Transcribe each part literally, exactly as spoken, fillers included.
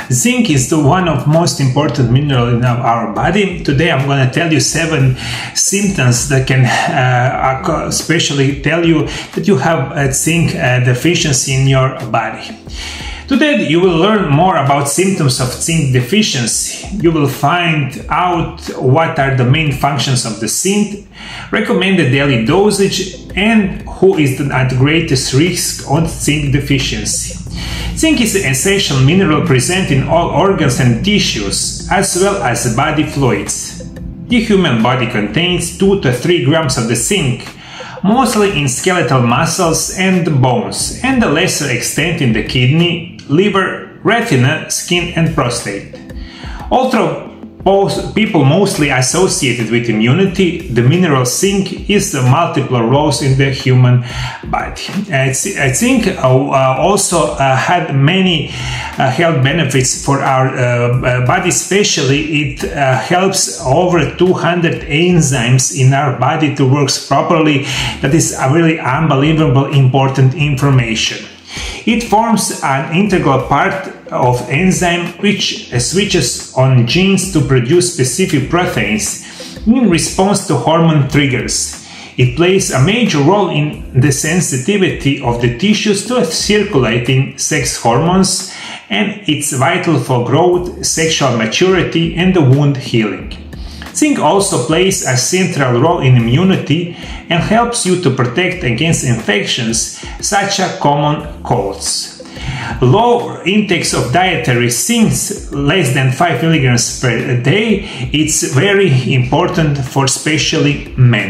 Zinc is the one of most important mineral in our body. Today I'm going to tell you seven symptoms that can uh, especially tell you that you have a zinc uh, deficiency in your body. Today you will learn more about symptoms of zinc deficiency. You will find out what are the main functions of the zinc, recommended daily dosage, and who is at greatest risk of zinc deficiency. Zinc is an essential mineral present in all organs and tissues, as well as body fluids. The human body contains two to three grams of the zinc, mostly in skeletal muscles and bones, and a lesser extent in the kidney, liver, retina, skin, and prostate. Although people mostly associated with immunity, the mineral zinc is the multiple roles in the human body. Uh, zinc uh, also uh, had many uh, health benefits for our uh, body, especially it uh, helps over two hundred enzymes in our body to work properly. That is a really unbelievable important information. It forms an integral part of enzyme which switches on genes to produce specific proteins in response to hormone triggers. It plays a major role in the sensitivity of the tissues to circulating sex hormones, and it's vital for growth, sexual maturity, and the wound healing. Zinc also plays a central role in immunity and helps you to protect against infections such as common colds. Low intakes of dietary zinc, less than five milligrams per day, it's very important for especially men.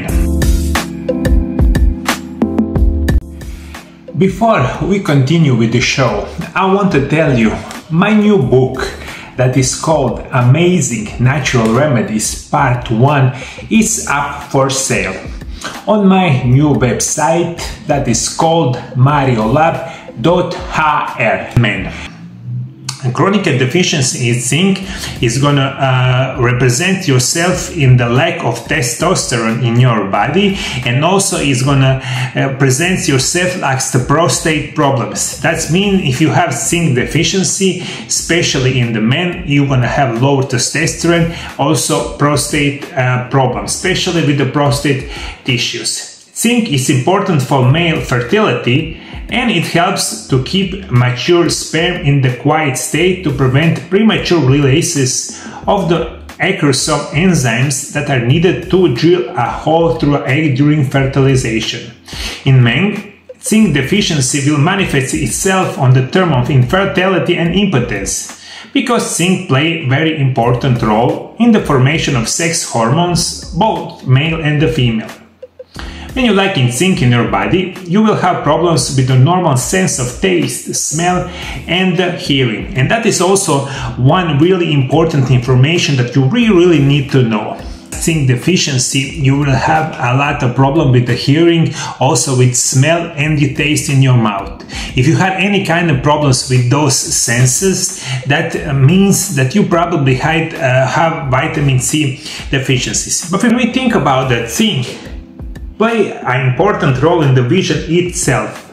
Before we continue with the show, I want to tell you my new book that is called Amazing Natural Remedies Part one is up for sale on my new website that is called MarioLab dot h r. Man. Chronic deficiency in zinc is gonna uh, represent yourself in the lack of testosterone in your body, and also is gonna uh, present yourself as the prostate problems. That means if you have zinc deficiency, especially in the men, you're gonna have lower testosterone, also prostate uh, problems, especially with the prostate tissues. Zinc is important for male fertility, and it helps to keep mature sperm in the quiet state to prevent premature releases of the acrosome enzymes that are needed to drill a hole through an egg during fertilization. In men, zinc deficiency will manifest itself on the term of infertility and impotence, because zinc plays a very important role in the formation of sex hormones, both male and the female. When you lack in zinc in your body, you will have problems with the normal sense of taste, smell, and hearing. And that is also one really important information that you really, really need to know. Zinc deficiency, you will have a lot of problem with the hearing, also with smell and the taste in your mouth. If you have any kind of problems with those senses, that means that you probably had, uh, have vitamin C deficiencies. But when we think about that zinc, play an important role in the vision itself.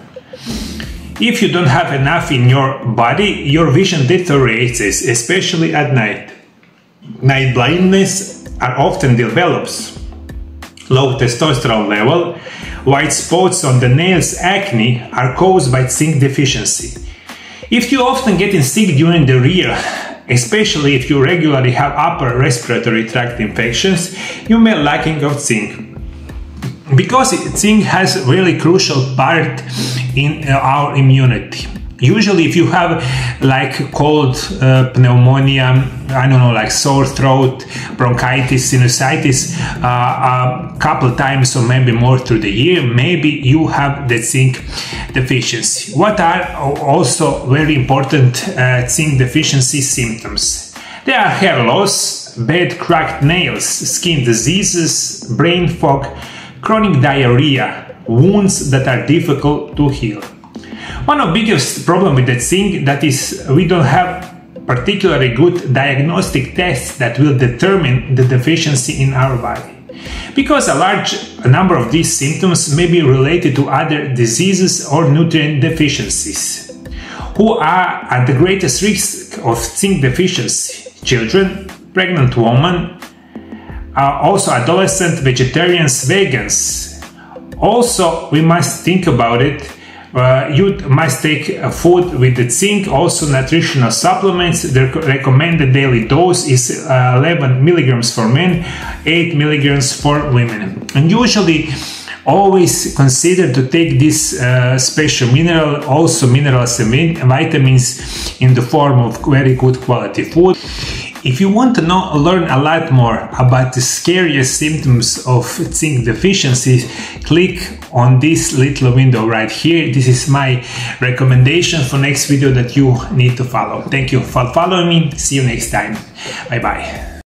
If you don't have enough in your body, your vision deteriorates, especially at night. Night blindness are often develops. Low testosterone level, white spots on the nails, acne are caused by zinc deficiency. If you often get sick during the year, especially if you regularly have upper respiratory tract infections, you may lacking of zinc. Because zinc has a really crucial part in our immunity. Usually if you have like cold, uh, pneumonia, I don't know, like sore throat, bronchitis, sinusitis, uh, a couple times or maybe more through the year, maybe you have the zinc deficiency. What are also very important uh, zinc deficiency symptoms? There are hair loss, bad cracked nails, skin diseases, brain fog, chronic diarrhea, wounds that are difficult to heal. One of the biggest problems with the zinc that is we don't have particularly good diagnostic tests that will determine the deficiency in our body, because a large number of these symptoms may be related to other diseases or nutrient deficiencies. Who are at the greatest risk of zinc deficiency? Children, pregnant women, uh, also adolescent, vegetarians, vegans. Also, we must think about it. Uh, you must take uh, food with the zinc, also nutritional supplements. The recommended daily dose is uh, eleven milligrams for men, eight milligrams for women. And usually, always consider to take this uh, special mineral, also minerals and vitamins in the form of very good quality food. If you want to know, learn a lot more about the scariest symptoms of zinc deficiency, click on this little window right here. This is my recommendation for next video that you need to follow. Thank you for following me. See you next time. Bye bye.